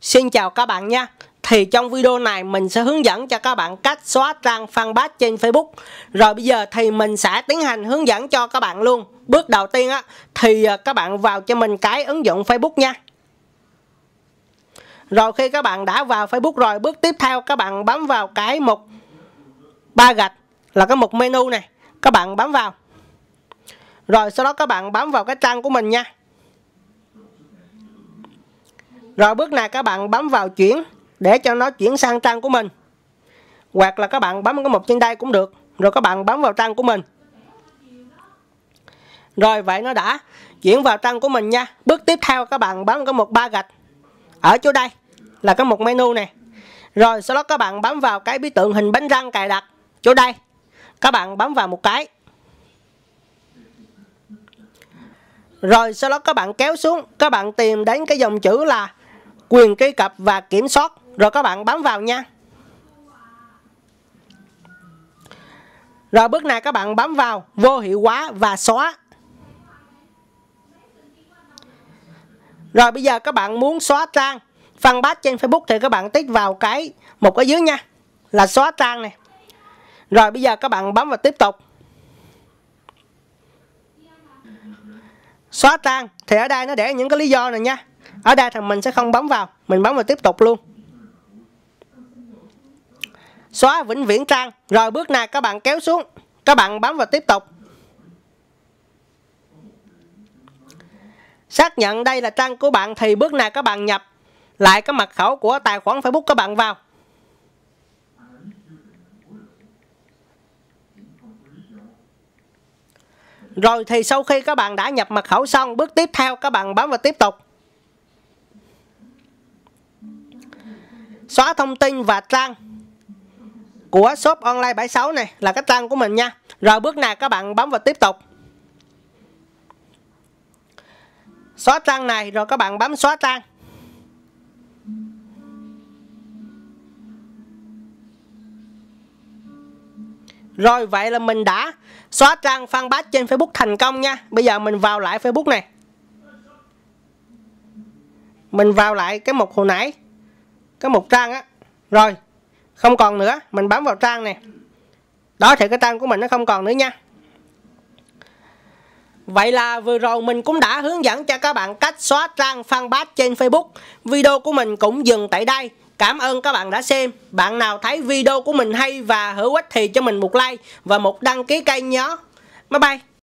Xin chào các bạn nha. Thì trong video này mình sẽ hướng dẫn cho các bạn cách xóa trang fanpage trên Facebook. Rồi bây giờ thì mình sẽ tiến hành hướng dẫn cho các bạn luôn. Bước đầu tiên á thì các bạn vào cho mình cái ứng dụng Facebook nha. Rồi khi các bạn đã vào Facebook rồi, bước tiếp theo các bạn bấm vào cái mục 3 gạch là cái mục menu này, các bạn bấm vào. Rồi sau đó các bạn bấm vào cái trang của mình nha. Rồi bước này các bạn bấm vào chuyển để cho nó chuyển sang trang của mình. Hoặc là các bạn bấm cái mục trên đây cũng được. Rồi các bạn bấm vào trang của mình. Rồi vậy nó đã chuyển vào trang của mình nha. Bước tiếp theo các bạn bấm cái mục 3 gạch ở chỗ đây là cái mục menu này. Rồi sau đó các bạn bấm vào cái biểu tượng hình bánh răng cài đặt chỗ đây. Các bạn bấm vào một cái. Rồi sau đó các bạn kéo xuống, các bạn tìm đến cái dòng chữ là quyền truy cập và kiểm soát. Rồi các bạn bấm vào nha. Rồi bước này các bạn bấm vào vô hiệu hóa và xóa. Rồi bây giờ các bạn muốn xóa trang fanpage trên Facebook thì các bạn tích vào cái mục ở dưới nha, là xóa trang này. Rồi bây giờ các bạn bấm vào tiếp tục. Xóa trang thì ở đây nó để những cái lý do này nha. Ở đây thì mình sẽ không bấm vào, mình bấm vào tiếp tục luôn. Xóa vĩnh viễn trang. Rồi bước này các bạn kéo xuống, các bạn bấm vào tiếp tục. Xác nhận đây là trang của bạn thì bước này các bạn nhập lại cái mật khẩu của tài khoản Facebook các bạn vào. Rồi thì sau khi các bạn đã nhập mật khẩu xong, bước tiếp theo các bạn bấm vào tiếp tục. Xóa thông tin và trang của shop online 76 này là cái trang của mình nha. Rồi bước này các bạn bấm vào tiếp tục. Xóa trang này rồi các bạn bấm xóa trang. Rồi vậy là mình đã xóa trang fanpage trên Facebook thành công nha. Bây giờ mình vào lại Facebook này. Mình vào lại cái mục hồi nãy, cái mục trang á. Rồi không còn nữa, mình bấm vào trang này. Đó thì cái trang của mình nó không còn nữa nha. Vậy là vừa rồi mình cũng đã hướng dẫn cho các bạn cách xóa trang fanpage trên Facebook. Video của mình cũng dừng tại đây. Cảm ơn các bạn đã xem. Bạn nào thấy video của mình hay và hữu ích thì cho mình một like và một đăng ký kênh nhé. Bye bye.